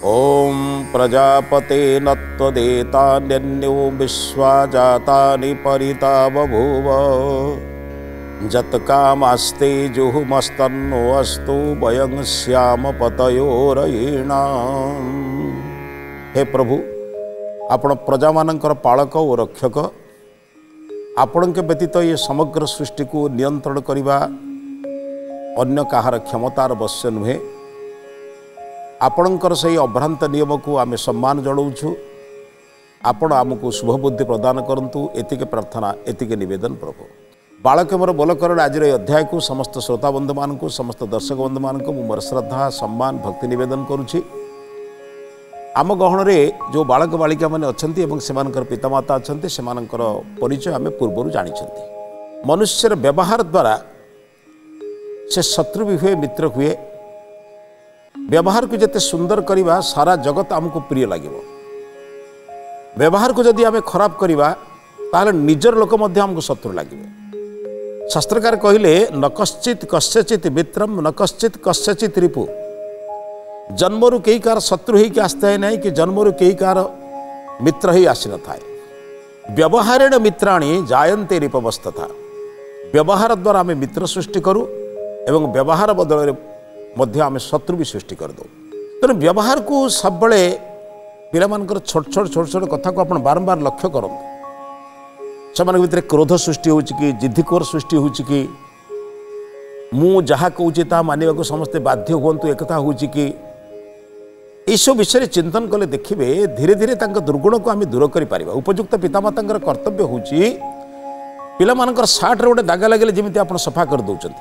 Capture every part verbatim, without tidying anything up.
ओम प्रजापते नत्वदेतान्यो विश्वा जातानि परिता बभूव जत्कामास्ते जुहुमस्तन्नो अस्तु वयं श्याम पतयोरयीणाम्। हे प्रभु, आपण प्रजा मानकर पालक और रक्षक, आपण के व्यतीत ये समग्र सृष्टि को नियंत्रण करने अन्य कहार क्षमतार बश्य नुहे। आपणकर से अभ्रांत नियम को आम सम्मान जनाऊँ। आपण आमको शुभ बुद्धि प्रदान करंतु, एतिके प्रार्थना एतिके निवेदन प्रभु। बालक मोर बोलकर आज अध्याय को समस्त श्रोता बंधु मान समस्त दर्शक बंधु मान मोर श्रद्धा सम्मान भक्ति निवेदन करुछि। आम गहन रे जो बालक बालिका माने अछंती एवं सेमानकर पितामाता अछंती, सेमानकर परिचय आमे पूर्वरु जानिछंती। मनुष्यर व्यवहार द्वारा से शत्रु भी हुए, मित्र हुए। व्यवहार को जिते सुंदर करिबा सारा जगत आमको प्रिय लागिबो। व्यवहार को जदि आमे खराब करिबा ताले निजर लोक मध्य आमको शत्रु लागिबे। शास्त्रकार कहिले न कश्चित कस्यचित मित्रम न कश्चित कस्यचित रिपु। जन्मरु कई कार शत्रु ही के आस्ते नहीं कि जन्मरु कई कार मित्र ही आसी न थाए। व्यवहारेण मित्राणि जायन्ते रिपवस्तथा। व्यवहार द्वारा आमे मित्र सृष्टि करू एवं व्यवहार बदल मध्य आमे शत्रु भी सृष्टि कर दो। तेणु व्यवहार को सब बड़े पिला मानकर छोट छोट छोट छोट कथा को आपण बारंबार लक्ष्य करंतु। सेमान भितर क्रोध सृष्टि होछि कि जिद्दिकोर सृष्टि होछि कि मु जहा कहूछि ता मानिबा को समस्ते बाध्य होंतु एकथा होछि कि सब विषय चिंतन कले देखिबे धीरे धीरे तांका दुर्गुण को आम दूर कर पारिबा। उपयुक्त पितामातांकर कर्तव्य होछि पिला मानकर सार्ट रे गोटे दागा लागले जेमिति आपण सफा कर दउचंती।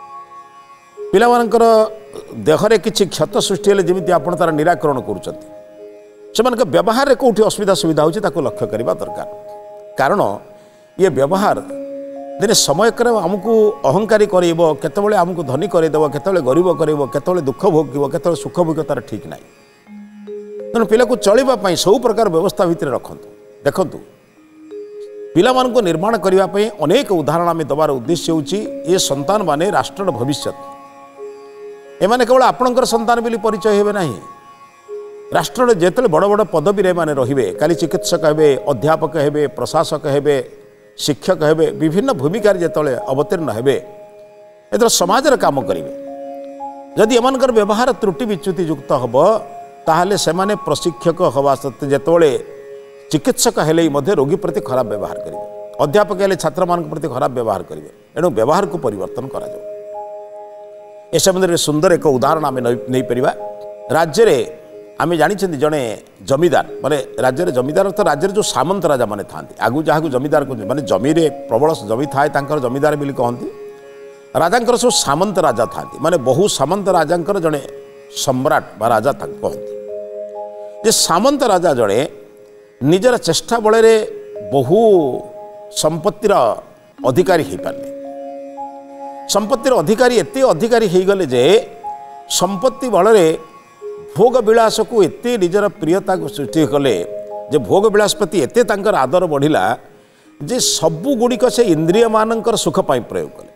पिला मानकर देहरे किछि क्षत सृष्टि हेले जेमिति आपण तार निराकरण करूचंती। सेमानक व्यवहार रे कोठी असुविधा सुविधा होछि ताको लक्ष्य करबा दरकार। कारण ये व्यवहार दिने समय करे आमको अहंकारी करइबो, केतबेले आमको धनी करइदेबो, केतबेले गरीब करइबो, केतबेले दुख भोगिबो, केतबेले सुख भोगिबो, तार ठीक नाही। तेणु पिला को चलिबा पई सब प्रकार व्यवस्था भितर रखंतु। देखंतु पिला मान को निर्माण करबा पई अनेक उदाहरण आम दबार उद्देश्य होछि ये संतान माने राष्ट्र भविष्य। एमाने केवल आपणकर संतान बोली परिचय हेबे नाही। राष्ट्र जेतले बड़ बड़ पदवी रे माने रहिबे, काली चिकित्सक हेबे, अध्यापक हेबे, प्रशासक हेबे, शिक्षक हेबे, विभिन्न भूमिकार जेतले अवतीर्ण हेबे, एतर समाजर काम करिवे। जदि एमानकर व्यवहार त्रुटि विच्युति युक्त हबो ताहले सेमाने प्रशिक्षक हवा सत्ते जेतले चिकित्सक हेले मध्य रोगी प्रति खराब व्यवहार करिवे, अध्यापक हेले छात्र मान प्रति खराब व्यवहार करिवे। एणु व्यवहार को परिवर्तन करा जाऊ। ए संबंध सुंदर एक उदाहरण आम नहीं परिबा। राज्य रे आम जानी जड़े जमीदार माने राज्य रे जमीदार तो राज्य जो सामंत राजा माने थांती। आगु जहाँ जमीदार को माने जमी रे प्रबल जमी थाए तांकर जमीदार बोली कहती। राजांकर सब सामंत राजा थांती, माने बहु सामंत राजांकर जड़े सम्राट बा राजा कहती। जे सामंत राजा जड़े निजर चेष्टा बल बहु संपत्तिर अधिकारी हो पारे। संपत्तिर अधिकारी एते अधिकारी हो गले जे संपत्ति बल भोग विलास को एते निजर प्रियता को सृष्टि कले जे भोग विलास प्रति एते तांकर आदर बढ़िला जे सबु गुड़िक से इंद्रिय मानकर सुख पाई प्रयोग कले।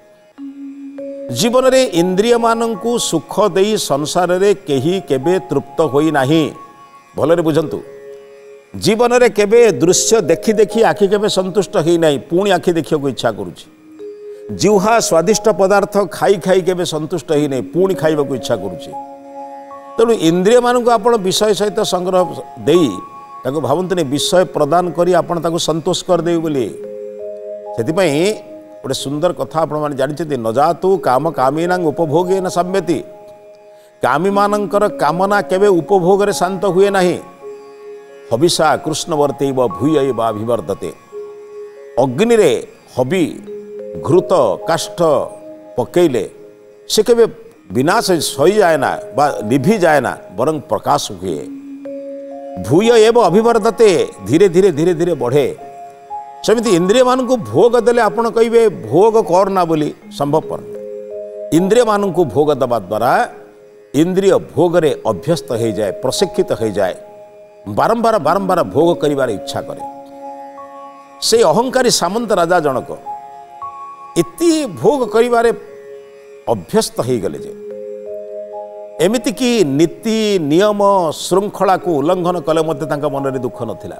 जीवन रे इंद्रिय मानंकु सुख देई संसार रे केही केबे तृप्त होई नाही। भलरे बुझंतु, जीवन रे केबे दृश्य देखि देखि आखि केबे संतुष्ट होई नाही, पुणी आखि देखिया को इच्छा करूची। जिह्वा स्वादिष्ट पदार्थ खाई खाई केबे संतुष्ट होई नाही, पुणी खाइबा को इच्छा करूची। तेणु इंद्रिय मानक आप विषय सहित संग्रह देई ताको भावंतु विषय प्रदान करी आपण ताको संतोष कर देउ बोली। सेतिपई गोटे सुंदर कथा आपण माने जानिछथि, न जातु काम कामीनां उपभोगे न सम्यति। कामी मानकर कामना केबे उपभोग रे शांत हुए नाही। हविषा कृष्णवर्तैव भूयैव अभिवर्धते। अग्नि रे हवि घृत काष्ठ पकेइले से केबे विनाश सही जाए ना बा निभि जाए ना, बरं प्रकाश हुए। भूय एव अभिवर्धते, धीरे धीरे धीरे धीरे बढ़े। सेमिति इंद्रिय मान को भोग देले आपण कहिबे भोग करना बोली संभवपर। इंद्रिय मान को भोग दबा द्वारा इंद्रिय भोग रे अभ्यस्त हो जाए, प्रशिक्षित हो जाए, बारंबार बारंबार भोग करिवार इच्छा करे। से अहंकारी सामंत राजा जनक एति भोग करिवारे अभ्यस्त हो गले जे एमिति कि नीति नियम श्रृंखला को उल्लंघन कले मध्य मन में दुख नथिला।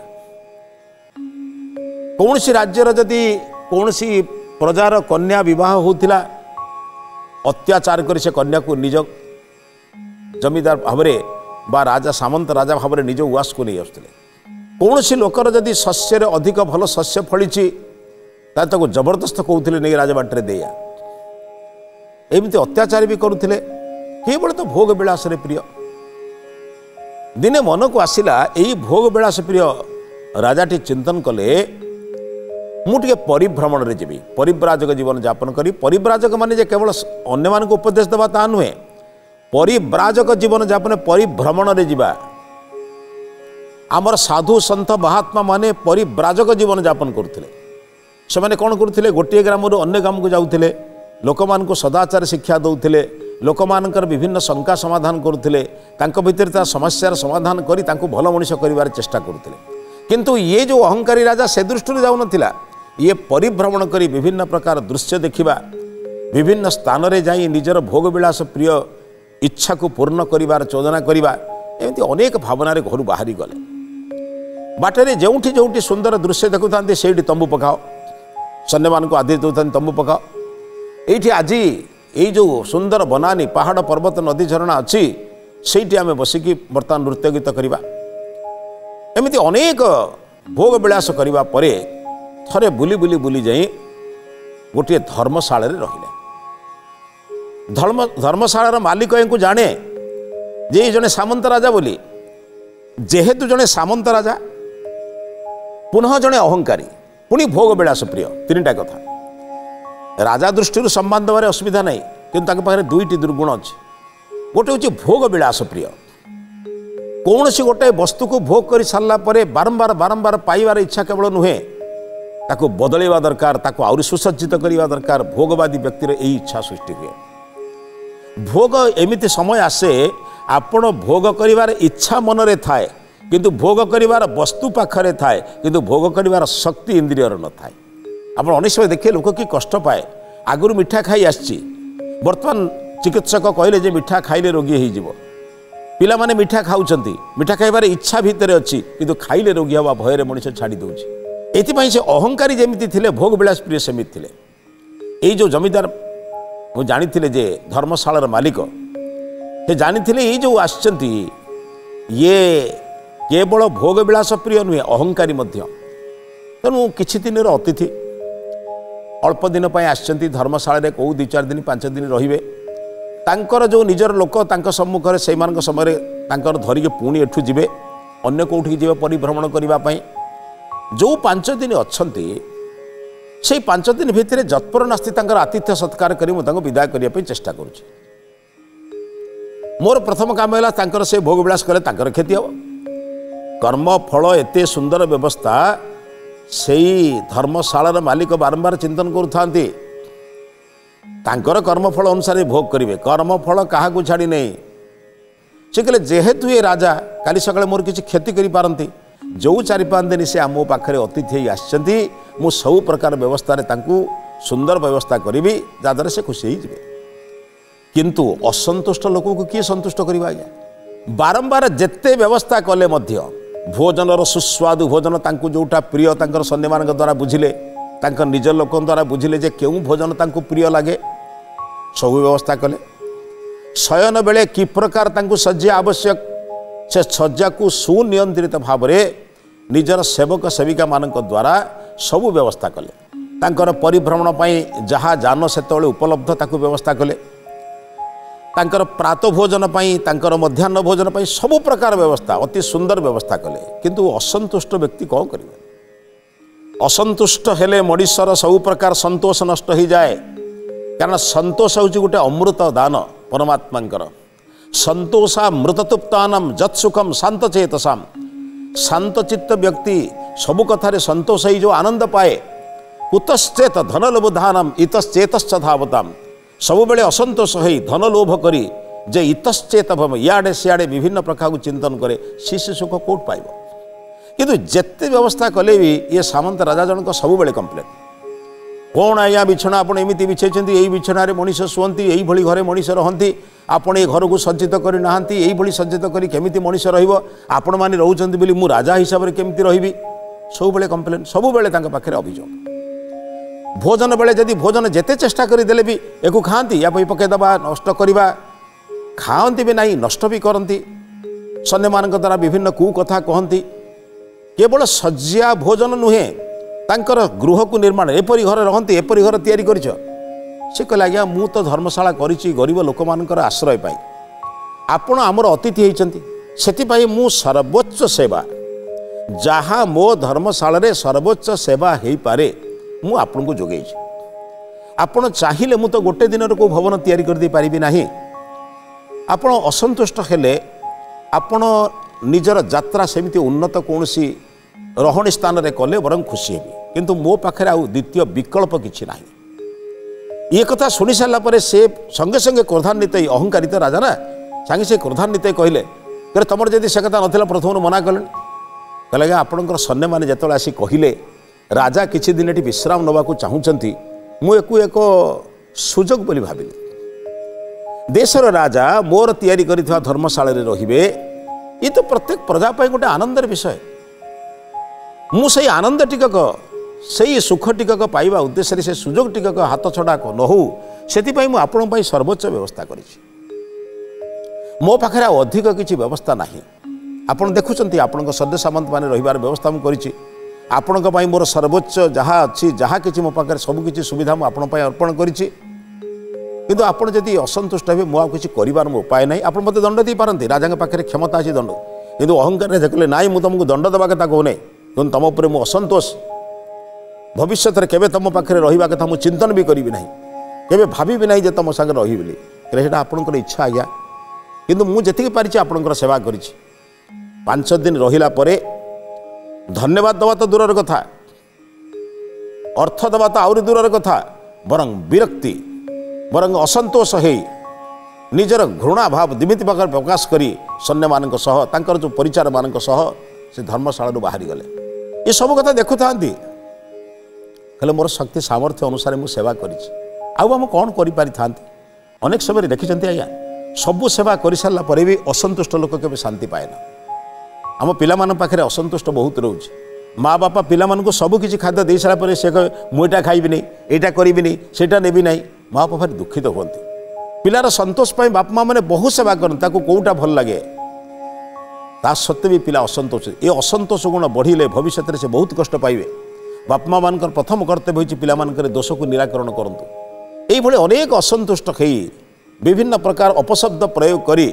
कौन सी राज्यर जदि कौन सी प्रजार कन्या विवाह होतिला अत्याचार कर से कन्या को निज जमीदार भाव बा राजा सामंत राजा भाव निज उआस को नहीं आसुले। कौन सी लोकर जदि शस्य अधिक भल शस्य फली ताको जबरदस्त कहते नहीं राजबाटे देया एमती अत्याचार भी करुले केवल तो भोग विलास प्रिय। दिने मन को आसला यही भोग विलास प्रिय राजाटी चिंतन कले मुझे परिभ्रमण में जीवी परिव्राजक जीवन यापन करी। परिव्राजक माने जे केवल अन्य मान को उपदेश देवा ता नुहे परिव्राजक जीवन यापन परिभ्रमण में जीवा। आमर साधु सन्थ महात्मा माने परिव्राजक जीवन यापन करते से मैंने कौन करते गोटे ग्राम अन्य ग्राम को जाऊे लोक मान को सदाचार शिक्षा दौले लोक मानकर विभिन्न शंका समाधान करुले भितर ता समस्यार समाधान करी तांको भल मनीष कर चेष्टा करुले। किंतु ये जो अहंकारी राजा से दृष्टि जाऊन ये परिभ्रमण करी विभिन्न प्रकार दृश्य देखिबा विभिन्न स्थान रे जाई निजर भोग विलास प्रिय इच्छा को पूर्ण करिवार चोदना करिबा एमती अनेक भावना घर बाहरी गले। बाटे जोठी जोठी सुंदर दृश्य देखुता से तंबू पकाओ सन्य मान को आदेश दौता तंबू पकाओ। ये आज ये जो सुंदर बनानी पहाड़ पर्वत नदी झरणा अच्छी से आम बसिकी बर्तमान नृत्य गीत करवा एमती अनेक भोग विलास करने पर थरे बुली बुली बुली जाई गोटे धर्मशाला रहिले। धर्म धर्मशालार मालिक को जाने जे जने सामंत राजा बोली जेहेतु जने सामंत राजा पुनः जने अहंकारी पुणी भोग विलास प्रिय तीन टा कथा राजा दृष्टि सम्मान देवार असुविधा नहीं किंतु पाखे दुईटी दुर्गुण अच्छी। गोटे हूँ भोग विलास प्रिय कौन सी गोटे वस्तु को भोग कर सारा बारंबार बारंबार पाइबार इच्छा केवल नुहे ताको बदलवा दरकार ताको आउरी सुसज्जित करवा दरकार। भोगवादी व्यक्तिर यही इच्छा सृष्टि हुए। भोग एमिति समय आसे आपण भोग करिवार इच्छा मन रे थाए किंतु भोग करिवार वस्तु पाखरे थाए किंतु भोग करिवार शक्ति इंद्रियर न थाए। आप अनेक समय देखिए लोक कि कष्ट पाए आगुरी मिठा खाई आसी बर्तमान चिकित्सक कहले जे मिठा खाइले रोगी हो पिला माने मिठा खाऊंती मिठा खाइबार इच्छा भितर अच्छी किंतु खाइले रोगी हवा भयर मनीष छाड़ी दौर। एथिपाई से अहंकारी जेमिति थिले भोग विलास प्रिय सेमिति थिले। एई जो जमीदार वो जानी थिले जे धर्मशालार मालिक से जानी थिले ये जो आछंती ये केवल भोग विलास प्रिय नुहे अहंकारी मध्य। तेणु किछि दिन अतिथि अल्प दिन आछंती धर्मशाला कौ दि चार दिन पांच दिन रहिबे तांकर जो निजर लोक तांक सम्मुखरे से मान समय तांकर धरिके पुणी एठू जिबे अन्य कोठी जिबे परिभ्रमण करिबा पई। जो पांच दिन अच्छी से पांच दिन भितर जत्पर नास्ति तांकर आतिथ्य सत्कार करी मुझे विदाय करने चेष्टा करुच्ची। मोर प्रथम काम है तांकर से भोग विलास कले तांकर क्षति हम कर्म फल एते सुंदर व्यवस्था से धर्मशालार मालिक बारंबार चिंतन करुता तांकर कर्मफल अनुसार भोग करेंगे कर्मफल क्या छाड़ी नहीं से कहले जेहेतु ये राजा काली सकाଳେ मोर किसी क्षति करि पारंती जो चारि पांच दिन से आम पाखे अतिथि आसछंती मु सब प्रकार व्यवस्था तांकु सुंदर व्यवस्था करी जहाँद्वारा से खुशी हो जाए। किंतु असंतुष्ट लोक को किए संतुष्ट करवा आज्ञा बारंबार जेते व्यवस्था कले मध्य भोजनर सुस्वादु भोजन तांकु जोटा प्रिय तांकर सन्य मान द्वारा बुझिले तांकर निज लोक द्वारा बुझिले जे केउ भोजन तांकु प्रिय लगे सब व्यवस्था कले। शयन बेले कि प्रकार तांकु सज्जा आवश्यक से सज्जा को सुनियंत्रित भाव में निजर सेवक सेविका मान द्वारा सबु व्यवस्था कले। तांकर परिभ्रमण पाई जहाँ जान से उपलब्ध ताकू व्यवस्था कले। तांकर प्रातः भोजन पाई तांकर मध्याह्न भोजन पाई सबु प्रकार व्यवस्था अति सुंदर व्यवस्था कले। किंतु असंतुष्ट व्यक्ति कौन करेंगे असंतुष्ट हेले मनुष्यर सबु प्रकार संतोष नष्ट हो जाए कारण संतोष हूँ गोटे अमृत दान परमात्मा संतोषा मृततुप्तानम जत्सुखम शांत चेतसाम शांतचित्त व्यक्ति सबु कथारे संतोष ही जो आनंद पाए कुतश्चेत धनलोभधानम इतश्चेतश्च धावताम सबु बेले असंतोष हो धन लोभ करी जे इतश्चेत भम इयाड़े सियाड़े विभिन्न प्रकार को चिंतन करे शिशु सुख कोट पाइब। किंतु जेते व्यवस्था कले भी ये सामंत राजा जनक सबु बेले कंप्लेन कौन आज्ञा बिछना आप एमती बिछाई यही बिछणार मनीष शुंती यही घरे मनीष रहती आपण ये घर को सज्जित करना यही सज्जित करी केमिति मनीष आपण मैंने रोचंती बोली मु राजा हिसाब से केमिति रही सब बेले कंप्लेन सब बेले पाखे अभियोग भोजन बेले जदि भोजन जेते चेष्टा करदेले भी एक खाती या पकईदबा नष्ट करवा खाती भी नहीं नष्ट भी करती सन्य मान द्वारा विभिन्न कुकथा कहती केवल शज्या भोजन नुहे तांकर गृह को निर्माण एपरी घर रहती एपरी घर तैयारी करिछ से कहले आज्ञा मु तो धर्मशाला करिछि गरीब लोक मानकर आश्रय पाई आपण आमर अतिथि होइछंती सेति मु सर्वोच्च सेवा जहाँ मो धर्मशाला रे सर्वोच्च सेवा हो पारे मु आपन को जोगई आपण चाहिए मु तो गोटे दिन को भवन तैयारी कर दे पारिबी नाही आपण असंतुष्ट हेले आपण निजर यात्रा सेमिति उन्नत कौनसी रहणी स्थान रे कले बरं खुशी हेबी किंतु मो पाखे आउ द्वितीय विकल्प किछि नाही ये कथा सुनी सारा पर से संगे संगे क्रोधान्वित अहंकारित राजा ना संगे से क्रोधान्वित कहले कि तुम जदि से कथा नथिला प्रथम मना कले कहले आपणकर सैन्य मैंने जो आसी कहले राजा किछि दिन एठी विश्राम नवा को चाहूचंती मु एकु एक सुजोग बोली भाबिली देशर राजा मोर तैयारी करिथवा धर्मशाला रे रहिबे ये तो प्रत्येक प्रजा पाई गोटे आनंदर विषय मु से आनंद टिकक से सुख टिकक पाइबा उद्देश्य से सुजोग टिकक हाथ छड़ा न हो से आपण सर्वोच्च व्यवस्था करिछि मो पाखे अधिक किसी व्यवस्था नाही आपण देखुचंती आपण सदस्य सामंत माने रहिबार व्यवस्था मु करिछि आपण मोर सर्वोच्च जहाँ अच्छी जहाँ किसी मो पाखे सब किसी सुविधा मु आपण अर्पण करिछि किंतु आपण जदि असंतुष्ट हे मु किसी करिबार मो उपाय नाही आपण मते दंड दे पारंती राजा पाखे क्षमता अछि दंड किंतु अहंकार रे देखले नाई मु तुमको दंड देबा कथा कहने किंतु तुम उपर मु असंतोष भविष्य में केवे तुम पाखे रहिबा कथा मु चिंतन भी करिबि नाही केवे भाबी भी नाही जे तुम संगे रही बोली सेटा आपणकर इच्छा आज्ञा किंतु मु जेतिक पारिछि आपणकर सेवा करिछि पांच दिन रहिला परे धन्यवाद दवा तो दूरर कथा अर्थ दवा तो आउरी दूरर कथा बरं विरक्ति बरं असंतोष है निजर घृणा भाव दिमिति प्रकार प्रकाश करी सैन्य मानक सह तांकर जो परिचार मानक सह से धर्मशाला बाहरी गले ये सब कथा देखु था कहले मोर शक्ति सामर्थ्य अनुसार मु सेवा करिछि आउ हम कौन करि पारि थांती अनेक समय देखिछंती आज्ञा सबु सेवा कर सारा पर भी असंतुष्ट लोक केबे शांति पाएना आम पिला मान पाखे असंतुष्ट बहुत रोच माँ बापा पिला मानक सब किसी खाद्य दे सारा पर से मुझा खाइबी एटा करी सेटा नेबी ना माँ बापा दुखित होती पिलार संतोष पाई बाप माँ मैंने बहुत सेवा करते कौटा भल लगे ता सत्वे भी पिला असंतोष ये असंतोष गुण बढ़िले भविष्य में से बहुत कष्ट पाइबे बाप माँ मान प्रथम कर्तव्य होइछि पिला मानकर दोष को निराकरण करंतु एई अनेक असंतुष्ट कई विभिन्न प्रकार अपशब्द प्रयोग करी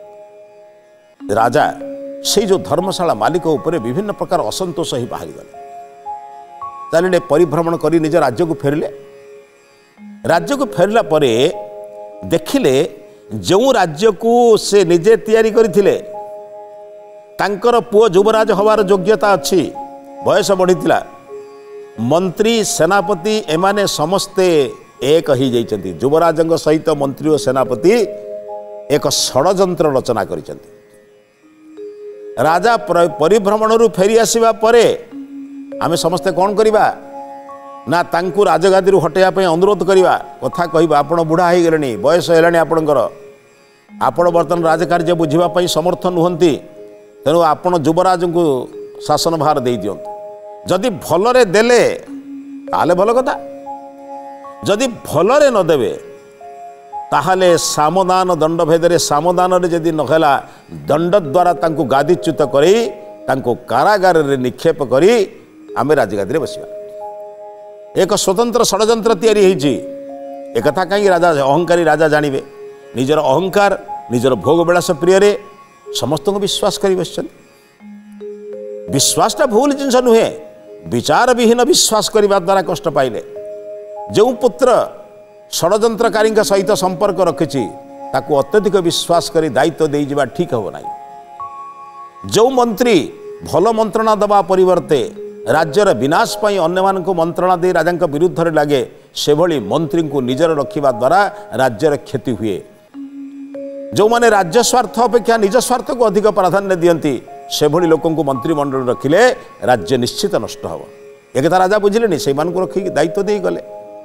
राजा से जो धर्मशाला मालिक उपरे विभिन्न प्रकार असंतोष ही बाहरी गले चलिए परिभ्रमण करी निज राज्य को फेरिले राज्य को फेरला परे देखिले जो राज्य को से निजे तैयारी करथिले तांकर पुओ युवराज हवार योग्यता अच्छी बयस बढ़ीला मंत्री सेनापति एमाने समस्ते एक ही जाइछन्ति युवराजंग सहित मंत्री और सेनापति एक षड्यंत्र रचना करिछन्ति राजा परिभ्रमण फेरी आसवा परे आमे समस्ते कौन करिबा ना तांकु राजगादी हटेया पे अनुरोध करिबा कथा कहबा आपण बुढ़ा हो गले बयस है आपणकर आपण बर्तमान राजकार्य बुझापी समर्थ नुहंती तेणु आपण युवराज को शासन भार दे दियंतु जदि भलरे देले ताले भल कथा जदि भलरे न देवे ताहले सामदान दंड भेदरे सामदान रे जदि नखला दंड द्वारा तांकु गादीच्युत करी तांकु कारागार रे निक्षेप करी आमे राजगादी रे बसिबा एक स्वतंत्र षड्यंत्र तैयारी होइछि एक कथा कहीं राजा अहंकारी राजा जानिबे निजर अहंकार निजर भोग विलास प्रिय रे समस्त को विश्वास करी बसछन विश्वासटा भूल जिनस नुहे विचार विहीन विश्वास करने द्वारा कष्ट पाइले जो पुत्र षड्यंत्रकारी सहित संपर्क रखिछि ताकू अत्यधिक विश्वास करी दायित्व दे जिबा ठीक हो ना जो मंत्री भल मंत्रणा दबा परिवर्ते राज्यर विनाश पाई अन्य मान को मंत्रणा दे राजा विरुद्ध रे लगे से भली मंत्री को निजर रखिबा द्वारा राज्यर क्षति हुए जो माने राज्य स्वार्थ अपेक्षा निज स्वार्थ को अधिक प्राधान्य दियंती से भली लोकों को मंत्रिमंडल रखिले राज्य निश्चित नष्ट हो एक राजा बुझिले से रखिक दायित्व दे गले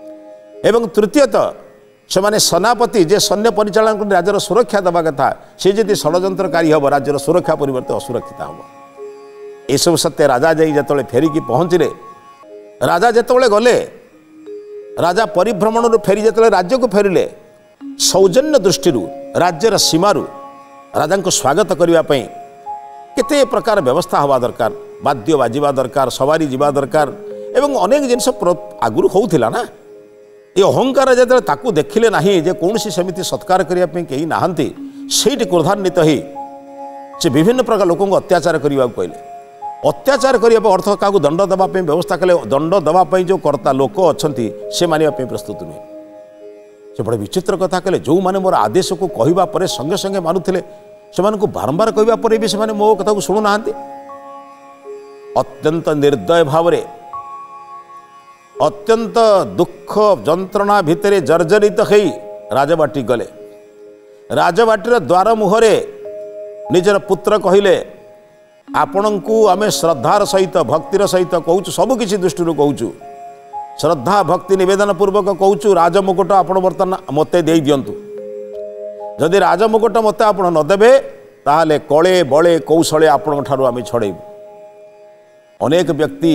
एवं तृतीयतः से माने सेनापति जे सैन्य परिचालन कर राज्यर सुरक्षा देवा कथा से जदि षड्यंत्रकारी हम राज्यर सुरक्षा परिवर्ते असुरक्षित हम ये सब सत्य राजा जाई जतले फेरिकी पहुँचले राजा जितेबाला गले राजा परिभ्रमण फेरी जिते राज्य को फेरिले सौजन्य दृष्टि राज्यर सीमार राजा को स्वागत करने केते प्रकार व्यवस्था हवा दरकार वाद्य बाजिबा दरकार सवारी जीवा दरकार एवं अनेक जिनस आगुरी होउथिला ना ये अहंकार जो ताकू देखिले ना जे कौन सेमती सत्कार करने कहीं नहांती से क्रोधान्वित ही से विभिन्न प्रकार लोक अत्याचार करने कहले अत्याचार करने अर्थ क्या दंड देवाई व्यवस्था कले दंड देवाई जो कर्ता लोक अच्छा से मानवाई प्रस्तुत नुहे से बड़े विचित्र कथा कहले जो मैंने मोर आदेश को कहवा संगे संगे मानुले से बारंबार कहवा भी से मो कथा को शुणुना अत्यंत निर्दय भाव अत्यंत दुख जंत्रणा भितर जर्जरित हो राजबाटी गले राजबाटीर द्वार मुहरे निजर पुत्र कहले आपण को आम श्रद्धार सहित भक्तिर सहित कहूँ सबकि दृष्टि कहूँ श्रद्धा भक्ति निवेदन पूर्वक कहूँ राजमुकुट आपण बर्तमान मत दे दिंतु जदि राजमुकुट मत आप नदेवे ताहले कले बले कौशले आपण आम छड़ेबू अनेक व्यक्ति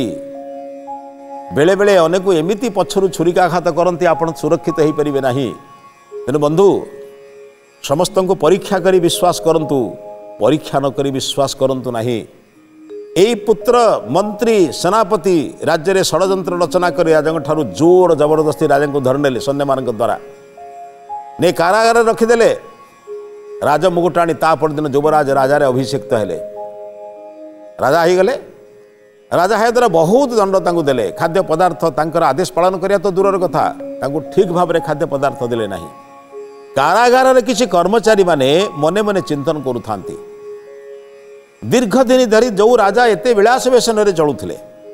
बेले बेले अनेक एमती पछरु छुरिकाघात करती आप सुरक्षित हो पारे ना तेणु बंधु समस्त को परीक्षा करी विश्वास करंतु परीक्षा न करी विश्वास करंतु नाही एई पुत्र मंत्री सेनापति राज्य में षड्यंत्र रचना कर राजा ठारू जोर जबरदस्ती राजा को धरने सैन्य मान द्वारा ने कारागार रखिदेले राज मुकुटाणी ता परदिन युवराज राजा अभिषेक्त हेले राजा हो गले राजा हे द्वारा बहुत दंड तांको देले खाद्य पदार्थ तांकर आदेश पालन करिया तो दूर कथा तांको ठीक भाव में खाद्य पदार्थ देले नाही कारागार रे किछि कर्मचारी माने मने मने चिंतन करुथांती दीर्घ दिन धरी जो राजा एते विलास व्यसन रे चलुथिले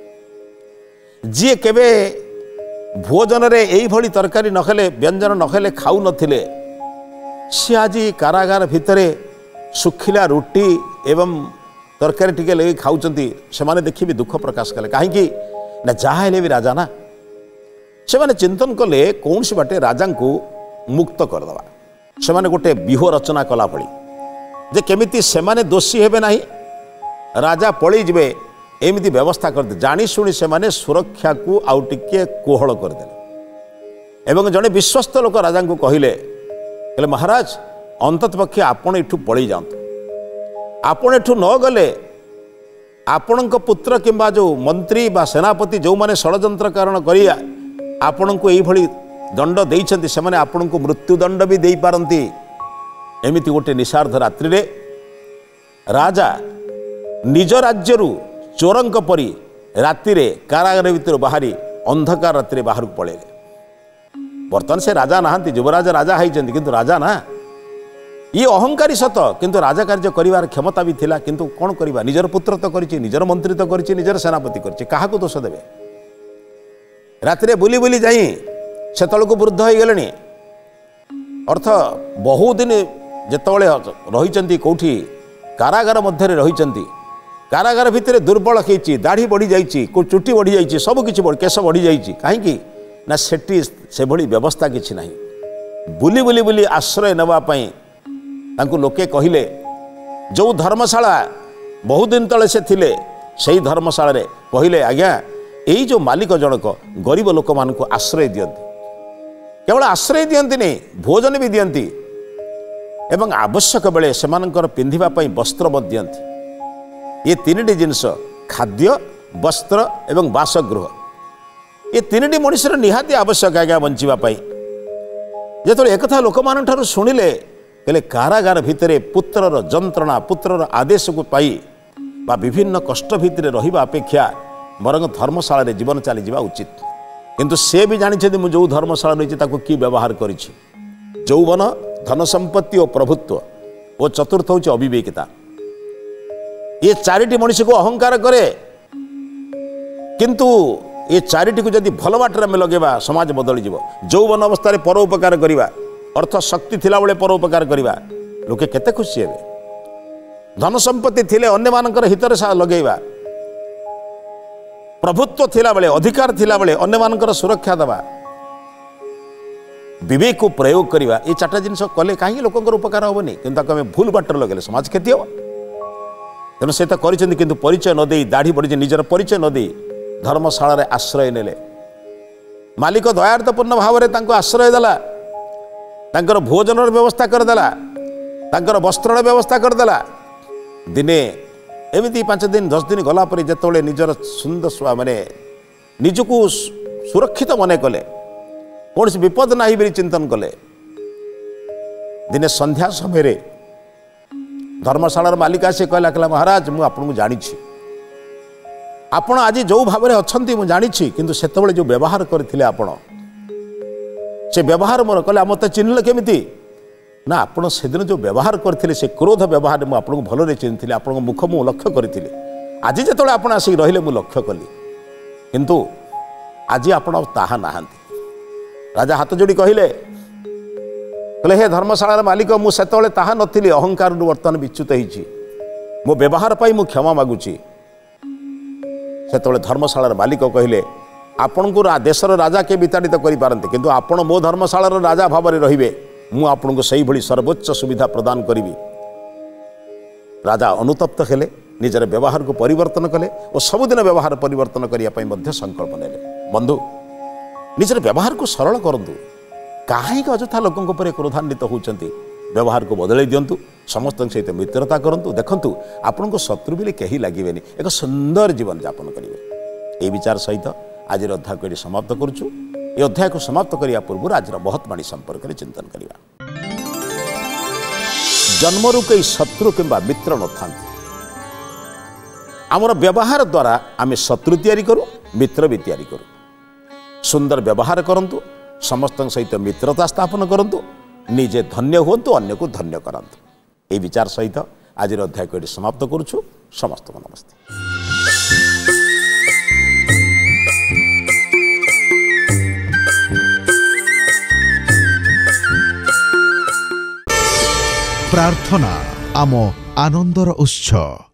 जी केबे भोजन रे एई भली तरकारी नखले व्यंजन नखले खाऊ नथिले सी आज कारागार भितरे सुखिला रोटी एवं तरकारी टिके लगे खाऊँ से देखी भी दुख प्रकाश कले कहीं ना जहाँ भी राजा ना से माने चिंतन कले कौन सी बाटे राजा को मुक्त करदे से माने गोटे व्यूह रचना कला भली जे केमिति से माने दोषी हेबे नाही राजा पलि जिबे एमिति व्यवस्था कर दे जानी शुणी से माने सुरक्षा को आउ टिके कोहल करदे एवं जड़े विश्वस्त लोक राजा को कहले कहले महाराज अंतत पक्षे आपण एठू पलि जातु आपण एठू न गले आपण पुत्र किंबा जो मंत्री बा सेनापति जो माने षड्यंत्र कारण करिया आपण को यही दंड देइछन्ति से माने आपण को मृत्युदंड भी दे पारंती एमिति गोटे निशार्ध रात्रि रे राजा निज राज्यरू चोरंक परी राति रे कारागार भितर बाहरी अंधकार रात्रि बाहर को पड़े बर्तमान से राजा नहांती युवराज राजा होइछन्ति किंतु राजा ना ये अहंकारी सत किंतु राजा कार्य करिवार क्षमता भी थिला किंतु कौन करिवा निजर पुत्र तो करिछि निजर मंत्री तो करिछि निजर सेनापति करिछि काहा को दोष देबे रात्रि बुली बुली जाई सेतल को वृद्ध हो गले अर्थ बहु दिन जेतबेले रहिचंती कोठी कारागार मध्य रहिचंती कारागार भितर दुर्बल होइछि दाढ़ी बढ़ी जाइछि को चुटी बढ़ी जाइछि सब किछि बढ़ केश बढ़ी जाइछि काहेकि ना सेठी से भली व्यवस्था किछि नाही बुली बुली बुली आश्रय नेबा पई तांको लोके कहिले जो धर्मशाला बहुत दिन तले से थिले सही धर्मशाला रे कहिले आज्ञा यही जो मालिक जनक गरीब लोक मान को आश्रय दियंती केवल आश्रय दियंती नहीं भोजन भी दियंती एवं आवश्यक बेले सेमानकर पिंधिबा पई वस्त्र मत दियंती ये तीनटी जिनस खाद्य वस्त्र एवं बासगृह ये तीनटी मनुष्यर निहाती आवश्यक आज्ञा बंचिबा पई जेतले एकथा लोक मान ठारू सुनिले कहले कारागार भितरे पुत्रर जंत्रणा पुत्रर आदेश को पाई बा विभिन्न कष्ट भितरे रहिबा अपेक्षा बरंग धर्मशाला रे जीवन चली जावा उचित किंतु से भी जानी मुझे जो धर्मशाला रही ताको की व्यवहार करिछि यौवन धन संपत्ति और प्रभुत्व और चतुर्थ हूँ अविवेकिता ये चारिटी मनुष्य को अहंकार करे किंतु ये चारिटी को जदि भल बाटर में लगेबा समाज बदली जीव यौवन अवस्था परोपकार करवा अर्थ शक्ति थिला बेले परोपकार करवा लोके केते खुशी हेबे धन संपत्ति थिले अन्य मानकर हितर सा लगेबा प्रभुत्व थिला बेले अधिकार थिला बेले अन्य मानकर सुरक्षा देवा विवेक को प्रयोग करवा ये चार्टा जिन कले कहीं लोकर उपकार हेनी कि आम भूल बाटर लगे समाज क्षति हम तेणु से तो कर परिचय नदे दाढ़ी बढ़ी निजर परिचय नदे धर्मशाला आश्रय नेले मालिक दयार्थपूर्ण भाव में आश्रय देला तांकर भोजन व्यवस्था करदेला तांकर वस्त्र व्यवस्था करदेला दिने एमती पांच दिन दस दिन गलापर जिते निजर सुंदर माने निजको सुरक्षित मन कले कौन से विपद ना बोली चिंतन कले दिने संध्या समय धर्मशालार मालिक आसी कहला कहला महाराज मु आपको जानी आपण आज जो भाव में अच्छा मुझे जानी किंतु सेतबेले जो व्यवहार करते आपण से व्यवहार मोर कहले मत चिन्हले केमिति ना आपण से दिन जो व्यवहार करते से क्रोध व्यवहार मुझे आपको भल चिन्हती आपको मुख मु लक्ष्य करी आज जो आप आसिक रहिले मु लक्ष्य कली किंतु आज आपण ताहा नाहांती राजा हाथ जोड़ी कहले कहले हे धर्मशालार मालिक मु सेतबेले ताहा नथिली अहंकार बर्तमान विच्युत होईची मो व्यवहार पाई मु क्षमा मागुची सेतबेले धर्मशालार मालिक कहले आपण को देशर राजा के विताड़ित करि पारंते किंतु आपण मो धर्मशालार राजा भाव में रहिबे मु आपण को सही भली सर्वोच्च सुविधा प्रदान करिवि राजा अनुतप्त हेले निजर व्यवहार को परिवर्तन कले और सबुदिन व्यवहार परिवर्तन करने संकल्प नेले बंधु निजर व्यवहार को सरल करंतु कहीं अजथा लोकों पर क्रोधान्वित होती व्यवहार को बदल दिंतु समस्त सहित मित्रता करूँ देखूँ आपण को शत्रु भी कहीं लगे एक सुंदर जीवन यापन करेंगे ये विचार सहित आज अध्याय को समाप्त करुचु ये अध्याय को समाप्त करने पूर्व आज महत्वाणी संपर्क में चिंतन करवा जन्मरू कई शत्रु किंबा मित्र न था आमर व्यवहार द्वारा आम शत्रु तैयारी करूँ मित्र भी तैयारी करूँ सुंदर व्यवहार करंतु समस्त सहित मित्रता स्थापन करंतु निजे धन्य हुंतु अन्य को धन्य करंतु ये विचार सहित आज अध्याय को समाप्त करुछु समस्त को नमस्ते। प्रार्थना आम आनंदर उत्सव।